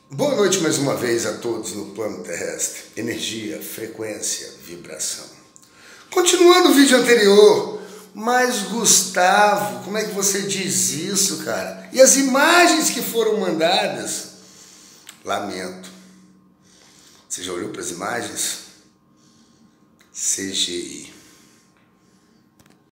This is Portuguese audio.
Boa noite mais uma vez a todos no plano terrestre. Energia, frequência, vibração. Continuando o vídeo anterior, mas Gustavo, como é que você diz isso, cara? E as imagens que foram mandadas? Lamento. Você já olhou para as imagens? CGI.